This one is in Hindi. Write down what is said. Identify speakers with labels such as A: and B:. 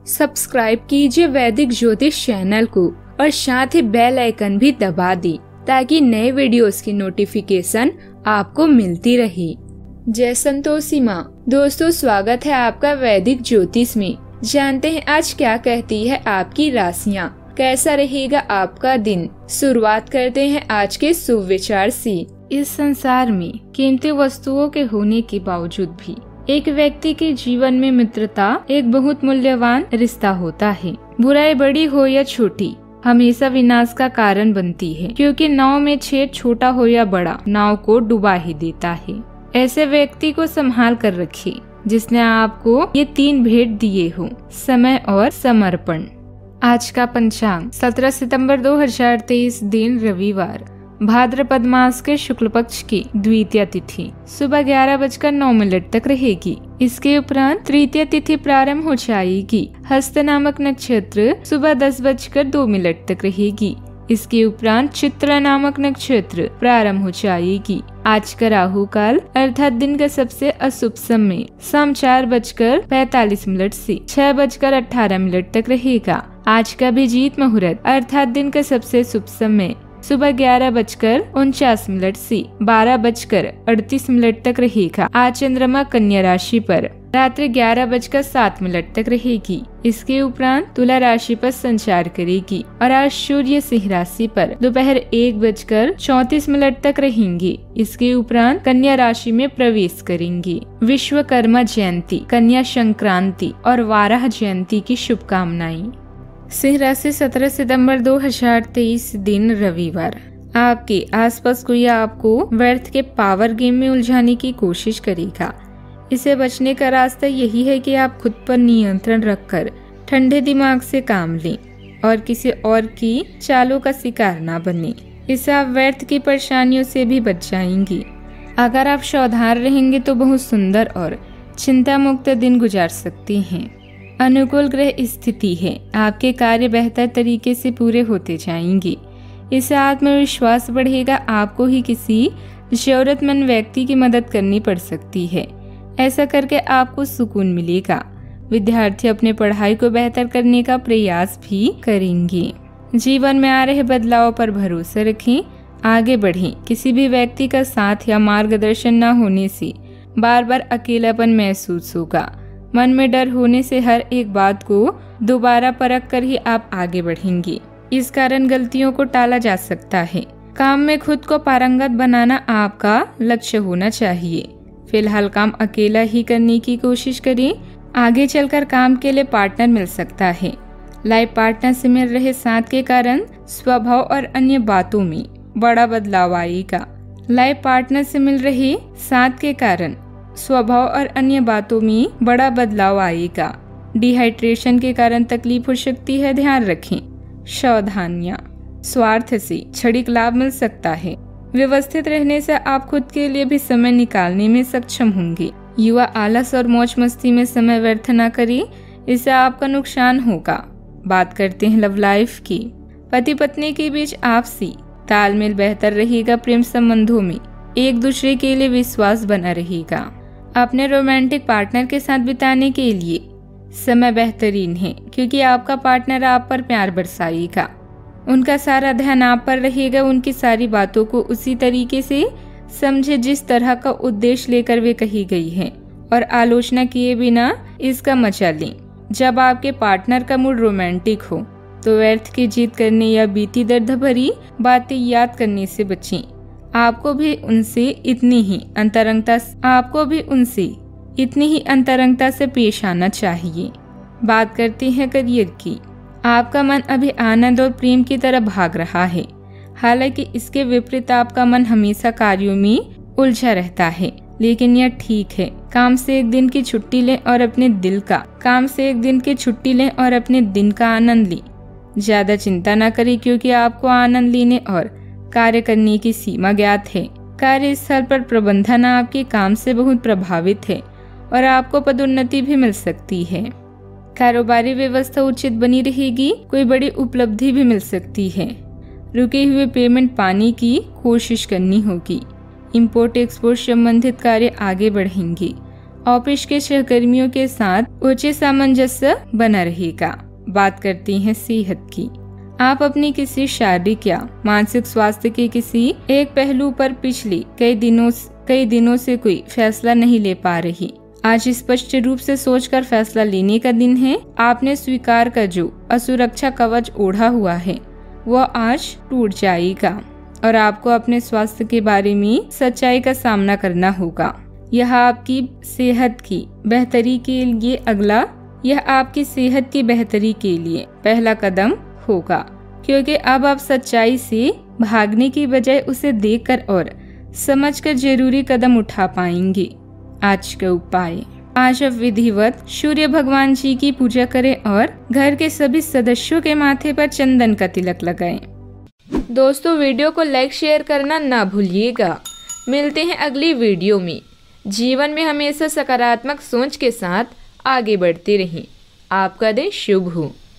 A: सब्सक्राइब कीजिए वैदिक ज्योतिष चैनल को और साथ ही बेल आइकन भी दबा दी ताकि नए वीडियोस की नोटिफिकेशन आपको मिलती रहे। जय संतोषी माँ। दोस्तों, स्वागत है आपका वैदिक ज्योतिष में। जानते हैं आज क्या कहती है आपकी राशियाँ, कैसा रहेगा आपका दिन। शुरुआत करते हैं आज के शुभ विचार से। इस संसार में कीमती वस्तुओं के होने के बावजूद भी एक व्यक्ति के जीवन में मित्रता एक बहुत मूल्यवान रिश्ता होता है। बुराई बड़ी हो या छोटी हमेशा विनाश का कारण बनती है, क्योंकि नाव में छेद छोटा हो या बड़ा नाव को डुबा ही देता है। ऐसे व्यक्ति को संभाल कर रखिए जिसने आपको ये 3 भेंट दिए हो, समय और समर्पण। आज का पंचांग 17 सितंबर 2023, दिन रविवार, भाद्रपद मास के शुक्ल पक्ष की द्वितीय तिथि सुबह 11:09 तक रहेगी। इसके उपरांत तृतीय तिथि प्रारंभ हो जाएगी। हस्त नामक नक्षत्र सुबह 10:02 तक रहेगी। इसके उपरांत चित्रा नामक नक्षत्र प्रारंभ हो जाएगी। आज का राहु काल अर्थात दिन का सबसे अशुभ समय शाम 4:45 से 6:18 तक रहेगा। आज का अभिजीत मुहूर्त अर्थात दिन का सबसे शुभ समय सुबह 11:49 से 12:38 तक रहेगा। आज चंद्रमा कन्या राशि पर रात्रि 11:07 तक रहेगी। इसके उपरांत तुला राशि पर संचार करेगी और आज सूर्य सिंह राशि पर दोपहर 1:34 तक रहेंगे। इसके उपरांत कन्या राशि में प्रवेश करेंगे। विश्वकर्मा जयंती, कन्या संक्रांति और वाराह जयंती की शुभकामनाएं। सिंह राशि 17 सितंबर 2023, दिन रविवार। आपके आसपास कोई आपको व्यर्थ के पावर गेम में उलझाने की कोशिश करेगा। इसे बचने का रास्ता यही है कि आप खुद पर नियंत्रण रखकर ठंडे दिमाग से काम लें और किसी और की चालों का शिकार न बने। इससे आप व्यर्थ की परेशानियों से भी बच जाएंगी। अगर आप सावधान रहेंगे तो बहुत सुंदर और चिंता मुक्त दिन गुजार सकते हैं। अनुकूल ग्रह स्थिति है, आपके कार्य बेहतर तरीके से पूरे होते जाएंगे। इससे आत्मविश्वास बढ़ेगा। आपको ही किसी जरूरतमंद व्यक्ति की मदद करनी पड़ सकती है। ऐसा करके आपको सुकून मिलेगा। विद्यार्थी अपने पढ़ाई को बेहतर करने का प्रयास भी करेंगे। जीवन में आ रहे बदलाव पर भरोसा रखें, आगे बढ़ें। किसी भी व्यक्ति का साथ या मार्गदर्शन न होने से बार बार अकेलापन महसूस होगा। मन में डर होने से हर एक बात को दोबारा परख कर ही आप आगे बढ़ेंगे। इस कारण गलतियों को टाला जा सकता है। काम में खुद को पारंगत बनाना आपका लक्ष्य होना चाहिए। फिलहाल काम अकेला ही करने की कोशिश करें। आगे चलकर काम के लिए पार्टनर मिल सकता है। लाइफ पार्टनर से मिल रहे साथ के कारण स्वभाव और अन्य बातों में बड़ा बदलाव आएगा। लाइफ पार्टनर से मिल रहे साथ के कारण स्वभाव और अन्य बातों में बड़ा बदलाव आएगा। डिहाइड्रेशन के कारण तकलीफ हो सकती है, ध्यान रखें। सावधानियां, स्वार्थ से क्षणिक लाभ मिल सकता है। व्यवस्थित रहने से आप खुद के लिए भी समय निकालने में सक्षम होंगे। युवा आलस और मौज मस्ती में समय व्यर्थ न करें, इससे आपका नुकसान होगा। बात करते हैं लव लाइफ की। पति पत्नी के बीच आपसी तालमेल बेहतर रहेगा। प्रेम संबंधों में एक दूसरे के लिए विश्वास बना रहेगा। अपने रोमांटिक पार्टनर के साथ बिताने के लिए समय बेहतरीन है, क्योंकि आपका पार्टनर आप पर प्यार बरसाएगा। उनका सारा ध्यान आप पर रहेगा। उनकी सारी बातों को उसी तरीके से समझे जिस तरह का उद्देश्य लेकर वे कही गई है, और आलोचना किए बिना इसका मजा लें। जब आपके पार्टनर का मूड रोमांटिक हो तो व्यर्थ की जीत करने या बीती दर्द भरी बातें याद करने से बचें। आपको भी उनसे इतनी ही अंतरंगता से पेश आना चाहिए। बात करते हैं करियर की। आपका मन अभी आनंद और प्रेम की तरफ भाग रहा है। हालांकि इसके विपरीत आपका मन हमेशा कार्यों में उलझा रहता है, लेकिन यह ठीक है। काम से एक दिन की छुट्टी लें और अपने दिन का आनंद लें। ज्यादा चिंता न करें, क्योंकि आपको आनंद लेने और कार्य करने की सीमा ज्ञात है। कार्यस्थल पर प्रबंधन आपके काम से बहुत प्रभावित है और आपको पदोन्नति भी मिल सकती है। कारोबारी व्यवस्था उचित बनी रहेगी। कोई बड़ी उपलब्धि भी मिल सकती है। रुके हुए पेमेंट पाने की कोशिश करनी होगी। इंपोर्ट एक्सपोर्ट संबंधित कार्य आगे बढ़ेंगे। ऑफिस के सहकर्मियों के साथ उचित सामंजस्य बना रहेगा। बात करती हैं सेहत की। आप अपनी किसी शारीरिक या मानसिक स्वास्थ्य के किसी एक पहलू पर पिछली कई दिनों से कोई फैसला नहीं ले पा रही। आज स्पष्ट रूप से सोचकर फैसला लेने का दिन है। आपने स्वीकार कर जो असुरक्षा कवच ओढ़ा हुआ है वह आज टूट जाएगा और आपको अपने स्वास्थ्य के बारे में सच्चाई का सामना करना होगा। यह आपकी सेहत की बेहतरी के लिए पहला कदम होगा, क्योंकि अब आप सच्चाई से भागने की बजाय उसे देखकर और समझकर जरूरी कदम उठा पाएंगे। आज का उपाय, आज आप विधिवत सूर्य भगवान जी की पूजा करें और घर के सभी सदस्यों के माथे पर चंदन का तिलक लगाएं। दोस्तों, वीडियो को लाइक शेयर करना ना भूलिएगा। मिलते हैं अगली वीडियो में। जीवन में हमेशा सकारात्मक सोच के साथ आगे बढ़ते रहें। आपका दिन शुभ हो।